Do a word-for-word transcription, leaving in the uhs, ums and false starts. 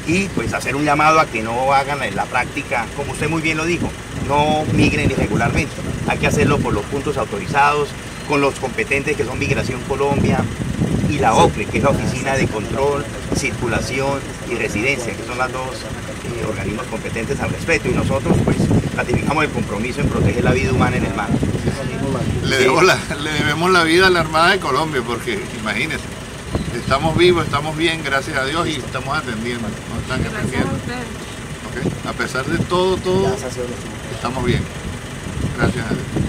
y pues hacer un llamado a que no hagan en la práctica, como usted muy bien lo dijo, no migren irregularmente. Hay que hacerlo por los puntos autorizados, con los competentes que son Migración Colombia y la O C R E, que es la Oficina de Control, Circulación y Residencia, que son las dos eh, organismos competentes al respecto. Y nosotros pues ratificamos el compromiso en proteger la vida humana en el mar. Le, debo la, le debemos la vida a la Armada de Colombia, porque imagínense, estamos vivos, estamos bien, gracias a Dios, y estamos atendiendo, nos están atendiendo. ¿Okay? A pesar de todo, todo, estamos bien, gracias a Dios.